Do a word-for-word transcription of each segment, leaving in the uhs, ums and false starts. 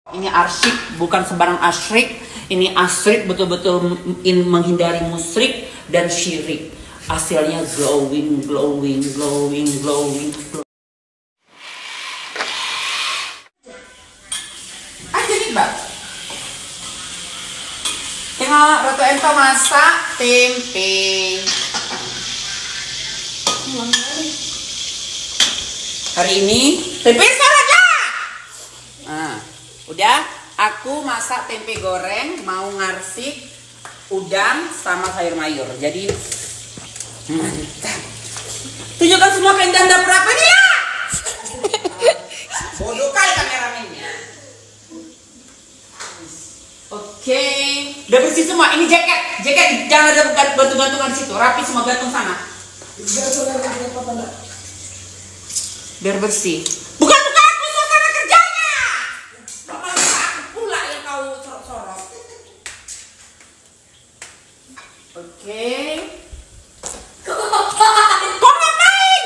Ini arsik, bukan sembarang asyrik. Ini asyrik betul-betul menghindari musyrik dan syirik. Hasilnya glowing, glowing, glowing, glowing, glowing. Aja nih, Mbak. Tengok Ratu Ento masak tempe. Hari ini tempe salad lah. Nah, udah aku masak tempe goreng, mau ngarsik udang sama sayur mayur. Jadi mantap. Tunjukkan semua keindahan dapur aku ini ya. Bodoh kali kameramennya. Oke, udah bersih semua. Ini jaket, jaket jangan ada gantung-gantungan di situ. Rapi semua, gantung sana. Biar bersih. Bukan bukan aku suasana kerjanya. Bapak aku pula yang kau sorot-sorot. Oke. Kau ngapain?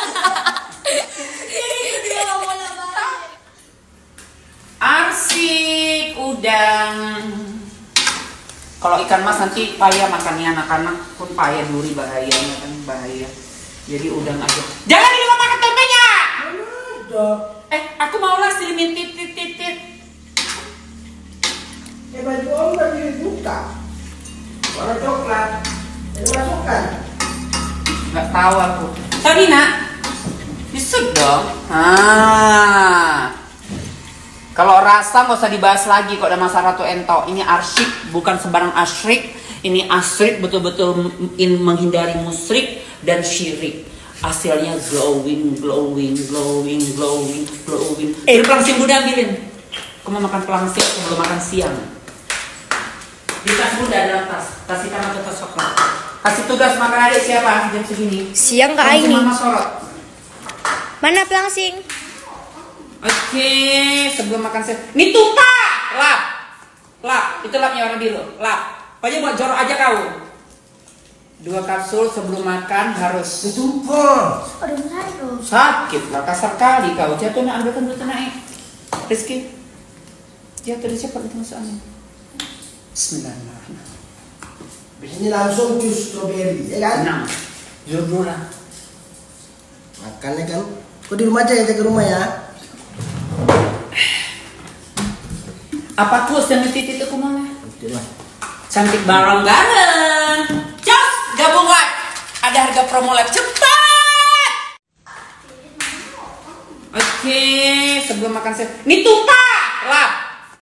Arsik udang. Kalau ikan mas nanti payah makannya, anak-anak pun payah, duri bahayanya kan, bahaya. Jadi udang aja. Jangan di luar makan tempenya. Eh, aku mau lah silimin titit titit. Eh, baju om udah dibuka. Warna coklat. Ini masukkan. Nggak tahu aku. Tadi nak, disut dong. Ah. Kalau rasa nggak usah dibahas lagi kok, ada masalah Ratu Ento. Ini arsik, bukan sembarang asyrik. Ini asyrik betul-betul menghindari musyrik dan syirik. Hasilnya glowing, glowing, glowing, glowing, glowing. Eh, pelangsing bunda ambilin. Aku mau makan pelangsing, aku belum makan siang. Di tas bunda ada tas, tas hitam atau tas coklat. Kasih tugas makan adik siapa jam segini? Siang Kak Aini. Mama sorot. Mana pelangsing? Oke, sebelum makan saya. Ini tumpah, lap, lap. Itu lapnya warna biru, lap. Pokoknya buat jorok aja kau. Dua kapsul sebelum makan harus ditumpul. Aduh, aduh. Sakit lah, kasar kali kau. Jatuh nak ambilkan dulu naik. Rizky, jatuh di cepat itu masuk angin. Bismillahirrahmanirrahim. Ini langsung jus strawberry, ya kan? Nah, jujur dulu lah. Makannya kan, kau di rumah aja ya, jaga rumah ya. Apa tuh yang titit itu kumana? Tidak. Cantik bareng-bareng. Jos, gabung live. Ada harga promo live cepat. Oke, sebelum makan saya. Ini tumpah.